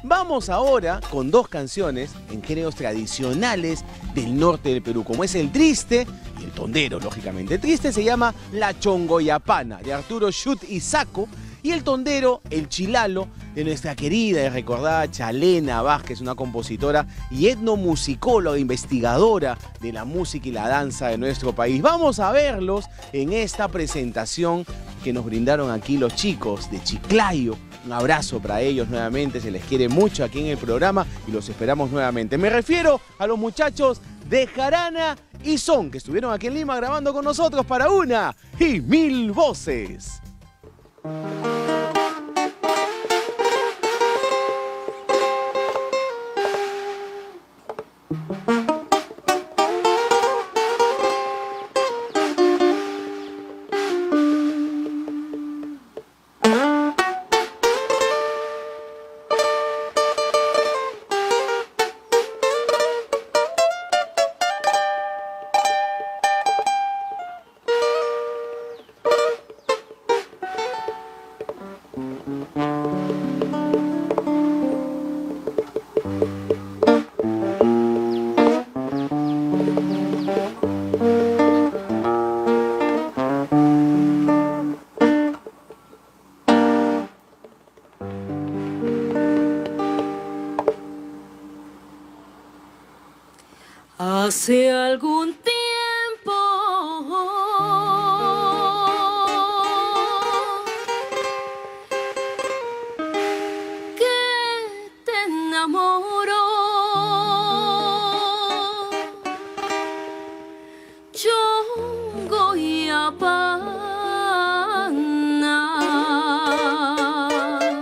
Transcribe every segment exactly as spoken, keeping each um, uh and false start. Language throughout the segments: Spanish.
Vamos ahora con dos canciones en géneros tradicionales del norte del Perú, como es el triste y el tondero, lógicamente. El triste se llama La Chongoyapana, de Arturo Shut y Saco, y el tondero, El Chilalo, de nuestra querida y recordada Chalena Vázquez, una compositora y etnomusicóloga, investigadora de la música y la danza de nuestro país. Vamos a verlos en esta presentación que nos brindaron aquí los chicos de Chiclayo. Un abrazo para ellos nuevamente, se les quiere mucho aquí en el programa y los esperamos nuevamente. Me refiero a los muchachos de Jarana y Son, que estuvieron aquí en Lima grabando con nosotros para Una y Mil Voces. Hace algún tiempo que te enamoró, Chongoyapana,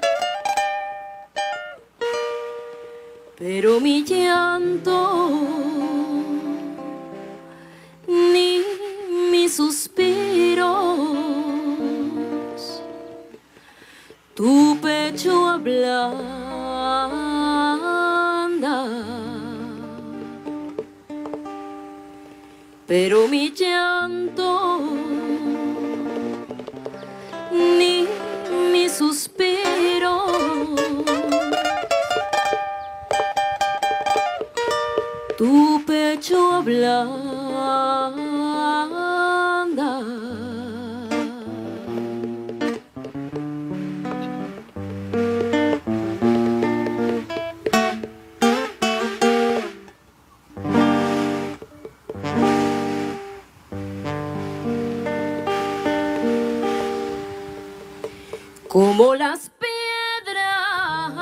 pero mi llanto ni mis suspiros, tu pecho ablanda, pero mi llanto ni mis suspiros, tu pecho ablanda. Como las piedras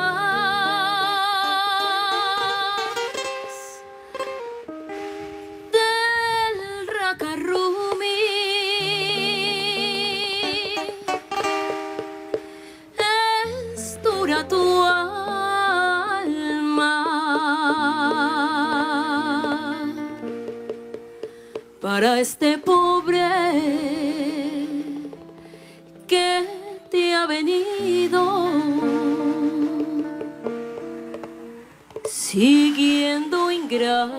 del Racarrumi, es dura tu alma para este pobre que te ha venido siguiendo ingrata,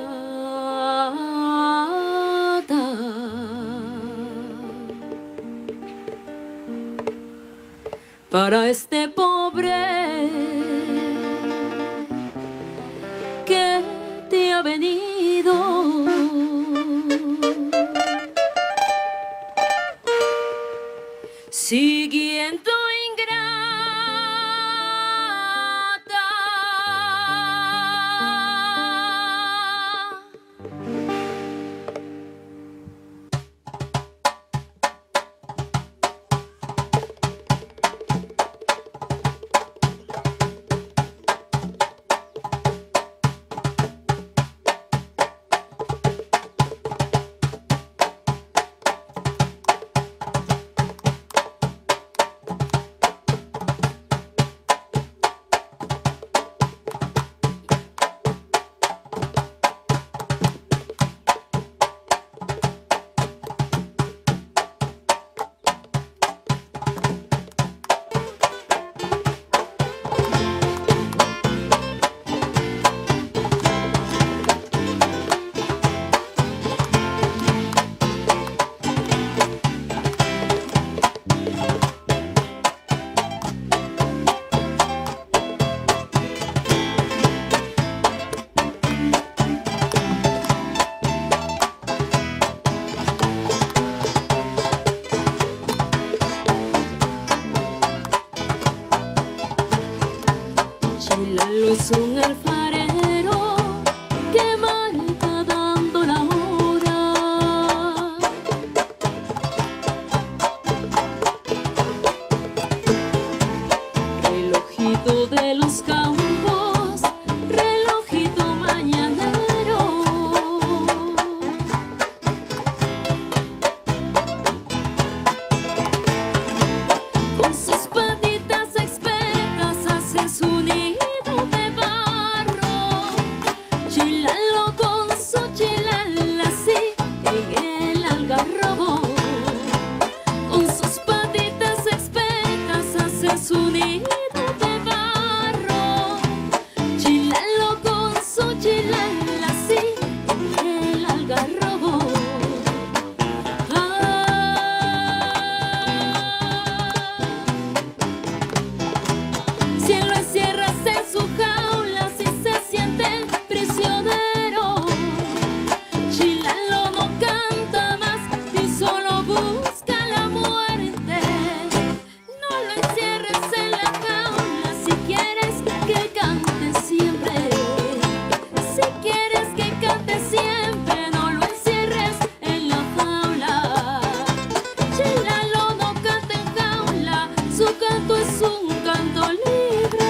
para este pobre que te ha venido siguiendo ingrata. Chilalo es un alfarero que marca dando la hora. Relojito de los campos, relojito mañanero. Con sus patitas expertas hace su nido de barro. Chilalo con su chilala así en el algarrobo. Con sus patitas expertas hace su nido de barro. Chilalo con su chilala así en el algarrobo. Si él lo encierras en su jaula, si se siente prisionero, Chilalo no canta más y solo busca la muerte. No lo encierres en la jaula si quieres que cante siempre. Si quieres que cante siempre, no lo encierres en la jaula. Chilalo no canta en jaula, su canto es un canto libre.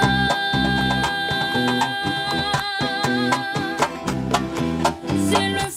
Si él lo